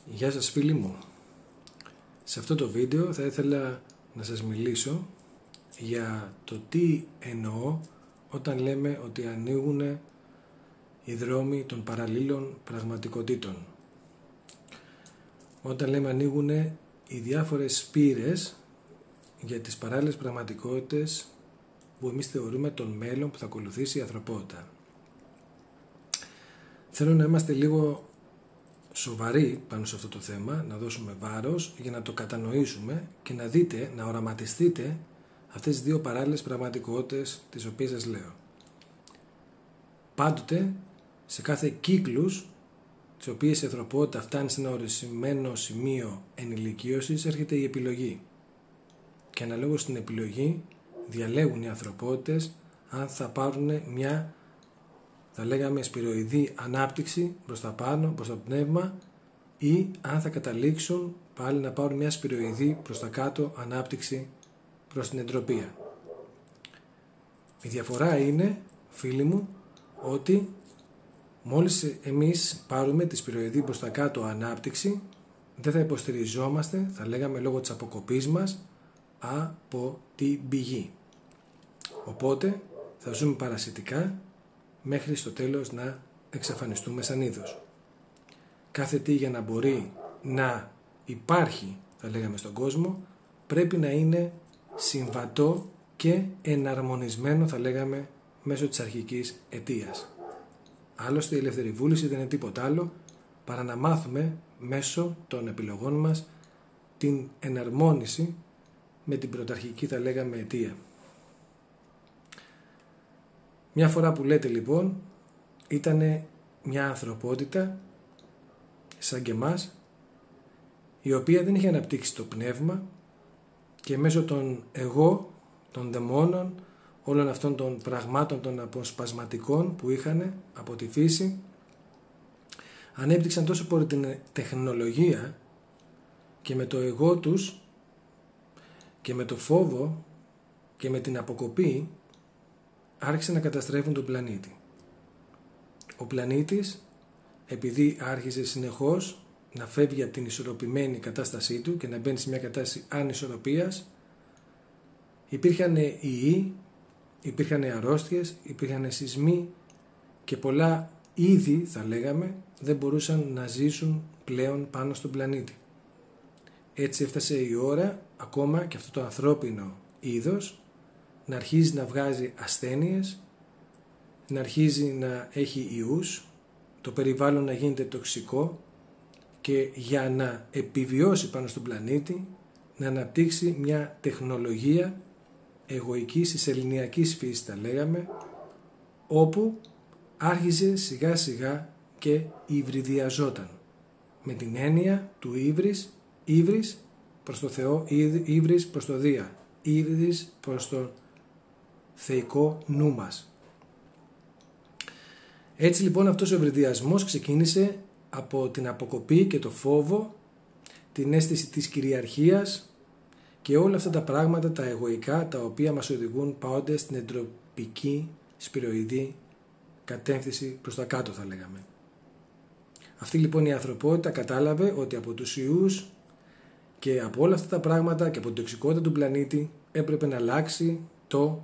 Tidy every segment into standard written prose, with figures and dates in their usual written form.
Γεια σας φίλοι μου. Σε αυτό το βίντεο θα ήθελα να σας μιλήσω για το τι εννοώ όταν λέμε ότι ανοίγουν οι δρόμοι των παραλλήλων πραγματικότητων. Όταν λέμε ανοίγουν οι διάφορες πύρες για τις παράλληλες πραγματικότητες που εμείς θεωρούμε τον μέλλον που θα ακολουθήσει η ανθρωπότητα. Θέλω να είμαστε λίγο σοβαροί πάνω σε αυτό το θέμα, να δώσουμε βάρος για να το κατανοήσουμε και να δείτε, να οραματιστείτε αυτές τις δύο παράλληλες πραγματικότητες τις οποίες σας λέω. Πάντοτε σε κάθε κύκλους τις οποίες η ανθρωπότητα φτάνει σε ένα ορισμένο σημείο ενηλικίωσης έρχεται η επιλογή και αναλόγως στην επιλογή διαλέγουν οι ανθρωπότητες αν θα πάρουν μια, θα λέγαμε, σπυροειδή ανάπτυξη προς τα πάνω, προς το πνεύμα, ή αν θα καταλήξουν πάλι να πάρουν μια σπυροειδή προς τα κάτω ανάπτυξη προς την εντροπία. Η διαφορά είναι, φίλοι μου, ότι μόλις εμείς πάρουμε τη σπυροειδή προς τα κάτω ανάπτυξη, δεν θα υποστηριζόμαστε, θα λέγαμε λόγω της αποκοπής μας, από την πηγή. Οπότε θα ζούμε παρασιτικά μέχρι στο τέλος να εξαφανιστούμε σαν είδος. Κάθε τι για να μπορεί να υπάρχει, θα λέγαμε, στον κόσμο, πρέπει να είναι συμβατό και εναρμονισμένο, θα λέγαμε, μέσω της αρχικής αιτίας. Άλλωστε η ελεύθερη βούληση δεν είναι τίποτα άλλο παρά να μάθουμε μέσω των επιλογών μας την εναρμόνιση με την πρωταρχική, θα λέγαμε, αιτία. Μια φορά που λέτε λοιπόν ήταν μια ανθρωπότητα σαν και εμάς, η οποία δεν είχε αναπτύξει το πνεύμα και μέσω των εγώ, των δαιμόνων, όλων αυτών των πραγμάτων των αποσπασματικών που είχαν από τη φύση, ανέπτυξαν τόσο πολύ την τεχνολογία και με το εγώ τους και με το φόβο και με την αποκοπή άρχισαν να καταστρέφουν τον πλανήτη. Ο πλανήτης, επειδή άρχισε συνεχώς να φεύγει από την ισορροπημένη κατάστασή του και να μπαίνει σε μια κατάσταση ανισορροπίας, υπήρχαν ιοί, υπήρχαν αρρώστιες, υπήρχαν σεισμοί και πολλά είδη, θα λέγαμε, δεν μπορούσαν να ζήσουν πλέον πάνω στον πλανήτη. Έτσι έφτασε η ώρα ακόμα και αυτό το ανθρώπινο είδος να αρχίζει να βγάζει ασθένειες, να αρχίζει να έχει ιούς, το περιβάλλον να γίνεται τοξικό και για να επιβιώσει πάνω στον πλανήτη να αναπτύξει μια τεχνολογία εγωικής, εισελληνιακής φύσης, τα λέγαμε, όπου άρχιζε σιγά σιγά και υβριδιαζόταν με την έννοια του ύβρις προς το Θεό, ύβρις προς το Δία, ύβρις προς το θεϊκό νου μας. Έτσι λοιπόν αυτός ο υβριδιασμός ξεκίνησε από την αποκοπή και το φόβο, την αίσθηση της κυριαρχίας και όλα αυτά τα πράγματα τα εγωικά, τα οποία μας οδηγούν πάοντες στην εντροπική σπυροειδή κατεύθυνση προς τα κάτω, θα λέγαμε. Αυτή λοιπόν η ανθρωπότητα κατάλαβε ότι από τους ιούς και από όλα αυτά τα πράγματα και από την τοξικότητα του πλανήτη έπρεπε να αλλάξει το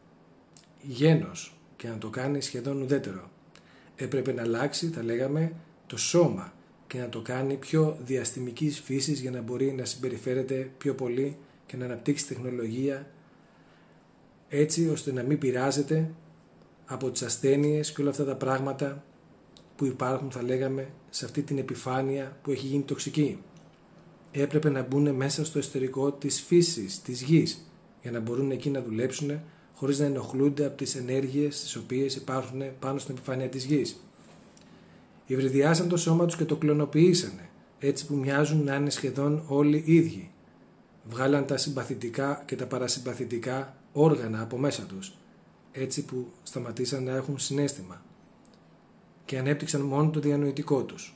γένος και να το κάνει σχεδόν ουδέτερο. Έπρεπε να αλλάξει, θα λέγαμε, το σώμα και να το κάνει πιο διαστημικής φύσης για να μπορεί να συμπεριφέρεται πιο πολύ και να αναπτύξει τεχνολογία έτσι ώστε να μην πειράζεται από τις ασθένειες και όλα αυτά τα πράγματα που υπάρχουν, θα λέγαμε, σε αυτή την επιφάνεια που έχει γίνει τοξική. Έπρεπε να μπουν μέσα στο εσωτερικό της φύσης, της γης, για να μπορούν εκεί να δουλέψουν χωρίς να ενοχλούνται από τις ενέργειες τις οποίες υπάρχουν πάνω στην επιφάνεια της γης. Υβριδιάσαν το σώμα τους και το κλωνοποιήσανε, έτσι που μοιάζουν να είναι σχεδόν όλοι ίδιοι. Βγάλαν τα συμπαθητικά και τα παρασυμπαθητικά όργανα από μέσα τους, έτσι που σταματήσαν να έχουν συναίσθημα και ανέπτυξαν μόνο το διανοητικό τους.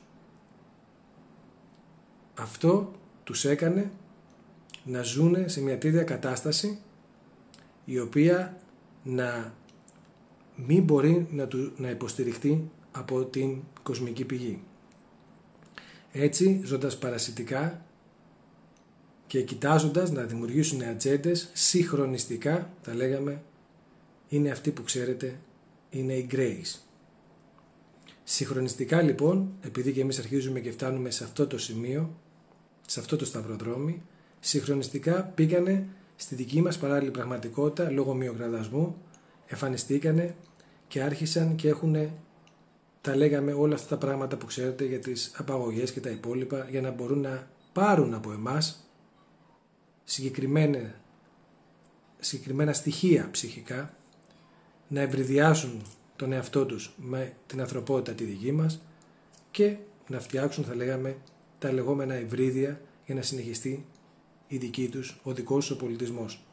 Αυτό τους έκανε να ζούνε σε μια τέτοια κατάσταση η οποία να μην μπορεί να υποστηριχτεί από την κοσμική πηγή. Έτσι, ζώντας παρασιτικά και κοιτάζοντας να δημιουργήσουν ατζέντες συγχρονιστικά, θα λέγαμε, είναι αυτοί που ξέρετε, είναι οι Greys. Συγχρονιστικά λοιπόν, επειδή και εμείς αρχίζουμε και φτάνουμε σε αυτό το σημείο, σε αυτό το σταυροδρόμι, συγχρονιστικά πήγανε στη δική μας παράλληλη πραγματικότητα λόγω μειογραδασμού, εμφανιστήκανε και άρχισαν και έχουν, τα λέγαμε, όλα αυτά τα πράγματα που ξέρετε για τις απαγωγές και τα υπόλοιπα, για να μπορούν να πάρουν από εμάς συγκεκριμένα στοιχεία ψυχικά, να ευρυδιάσουν τον εαυτό τους με την ανθρωπότητα τη δική μας και να φτιάξουν, θα λέγαμε, τα λεγόμενα υβρίδια για να συνεχιστεί η δική τους, ο δικός τους ο πολιτισμός.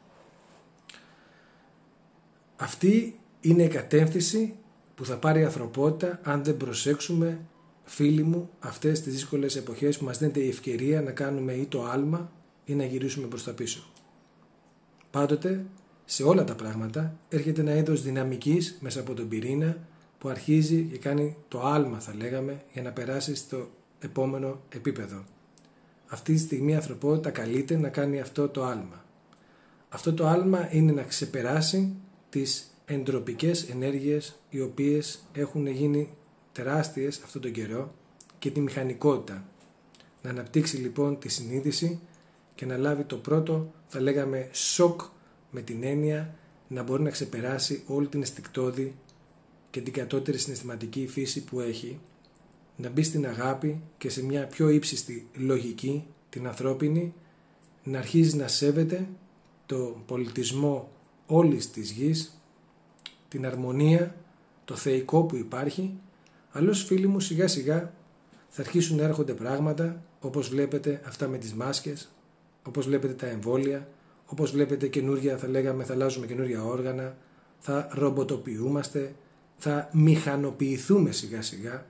Αυτή είναι η κατεύθυνση που θα πάρει η ανθρωπότητα αν δεν προσέξουμε, φίλοι μου, αυτές τις δύσκολες εποχές που μας δίνεται η ευκαιρία να κάνουμε ή το άλμα ή να γυρίσουμε προς τα πίσω. Πάντοτε, σε όλα τα πράγματα έρχεται ένα είδος δυναμικής μέσα από τον πυρήνα που αρχίζει και κάνει το άλμα, θα λέγαμε, για να περάσει στο επόμενο επίπεδο. Αυτή τη στιγμή η ανθρωπότητα καλείται να κάνει αυτό το άλμα. Αυτό το άλμα είναι να ξεπεράσει τις εντροπικές ενέργειες οι οποίες έχουν γίνει τεράστιες αυτόν τον καιρό και τη μηχανικότητα. Να αναπτύξει λοιπόν τη συνείδηση και να λάβει το πρώτο, θα λέγαμε, σοκ, με την έννοια να μπορεί να ξεπεράσει όλη την αισθηκτώδη και την κατώτερη συναισθηματική φύση που έχει, να μπει στην αγάπη και σε μια πιο ύψιστη λογική, την ανθρώπινη, να αρχίζει να σέβεται το πολιτισμό όλης της γης, την αρμονία, το θεϊκό που υπάρχει. Αλλιώς, φίλοι μου, σιγά σιγά θα αρχίσουν να έρχονται πράγματα όπως βλέπετε αυτά με τις μάσκες, όπως βλέπετε τα εμβόλια, όπως βλέπετε καινούρια, θα λέγαμε, θα αλλάζουμε καινούρια όργανα, θα ρομποτοποιούμαστε, θα μηχανοποιηθούμε σιγά σιγά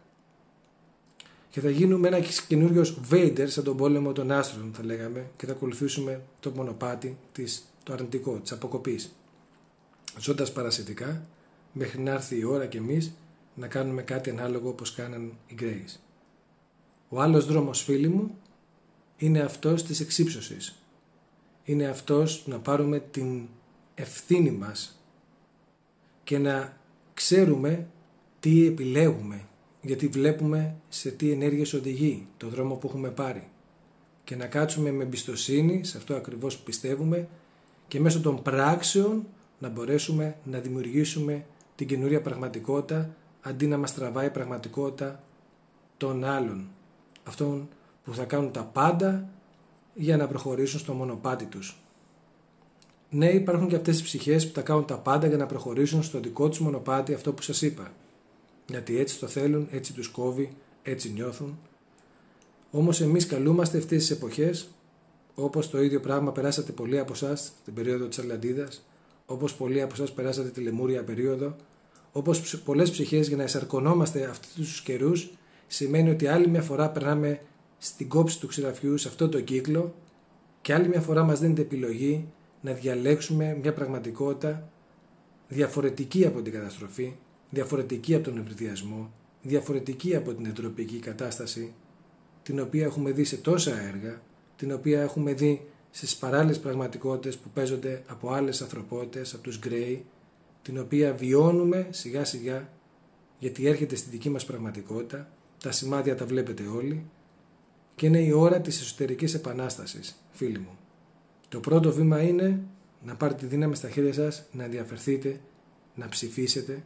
και θα γίνουμε ένα καινούριος Vader σαν τον πόλεμο των άστρων, θα λέγαμε, και θα ακολουθήσουμε το μονοπάτι το αρνητικό, της αποκοπής. Ζώντας παρασιτικά μέχρι να έρθει η ώρα και εμείς να κάνουμε κάτι ανάλογο όπως κάναν οι Greys. Ο άλλος δρόμος, φίλοι μου, είναι αυτός της εξύψωσης. Είναι αυτός να πάρουμε την ευθύνη μας και να ξέρουμε τι επιλέγουμε, γιατί βλέπουμε σε τι ενέργειες οδηγεί το δρόμο που έχουμε πάρει, και να κάτσουμε με εμπιστοσύνη σε αυτό ακριβώς που πιστεύουμε και μέσω των πράξεων να μπορέσουμε να δημιουργήσουμε την καινούρια πραγματικότητα, αντί να μας τραβάει η πραγματικότητα των άλλων, αυτών που θα κάνουν τα πάντα για να προχωρήσουν στο μονοπάτι τους. Ναι, υπάρχουν και αυτές οι ψυχές που θα κάνουν τα πάντα για να προχωρήσουν στο δικό τους μονοπάτι, αυτό που σας είπα. Γιατί έτσι το θέλουν, έτσι τους κόβει, έτσι νιώθουν. Όμως εμείς καλούμαστε αυτές τις εποχές, όπως το ίδιο πράγμα περάσατε πολλοί από εσάς την περίοδο της Ατλαντίδας, όπως πολλοί από εσάς περάσατε τη Λεμούρια περίοδο, όπως πολλές ψυχές, για να εσαρκωνόμαστε αυτούς τους καιρούς, σημαίνει ότι άλλη μια φορά περνάμε στην κόψη του ξηραφιού, σε αυτό το κύκλο, και άλλη μια φορά μας δίνεται επιλογή να διαλέξουμε μια πραγματικότητα διαφορετική από την καταστροφή, διαφορετική από τον ευρυδιασμό, διαφορετική από την εντροπική κατάσταση, την οποία έχουμε δει σε τόσα έργα, την οποία έχουμε δει στις παράλληλες πραγματικότητες που παίζονται από άλλες ανθρωπότητες, από τους Grey, την οποία βιώνουμε σιγά σιγά, γιατί έρχεται στη δική μας πραγματικότητα, τα σημάδια τα βλέπετε όλοι, και είναι η ώρα της εσωτερικής επανάστασης, φίλοι μου. Το πρώτο βήμα είναι να πάρετε τη δύναμη στα χέρια σας, να ενδιαφερθείτε, να ψηφίσετε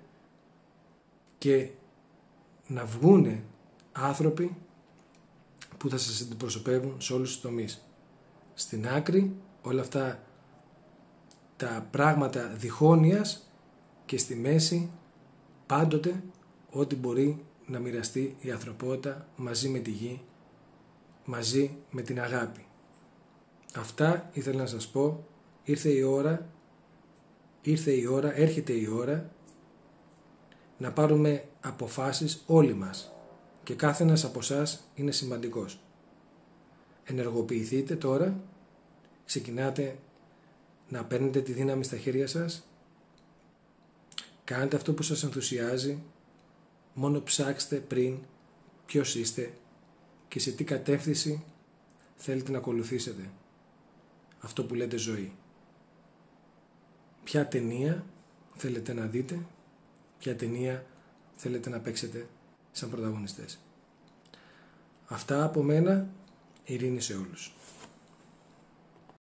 και να βγούνε άνθρωποι που θα σας αντιπροσωπεύουν σε όλους τους τομείς. Στην άκρη όλα αυτά τα πράγματα διχόνοιας και στη μέση πάντοτε ό,τι μπορεί να μοιραστεί η ανθρωπότητα μαζί με τη γη, μαζί με την αγάπη. Αυτά ήθελα να σας πω. Έρχεται η ώρα να πάρουμε αποφάσεις όλοι μας, και κάθε ένας από εσάς είναι σημαντικός. Ενεργοποιηθείτε τώρα, ξεκινάτε να παίρνετε τη δύναμη στα χέρια σας, κάντε αυτό που σας ενθουσιάζει, μόνο ψάξτε πριν ποιος είστε και σε τι κατεύθυνση θέλετε να ακολουθήσετε αυτό που λέτε ζωή. Ποια ταινία θέλετε να δείτε, ποια ταινία θέλετε να παίξετε σαν πρωταγωνιστές. Αυτά από μένα, ειρήνη σε όλους.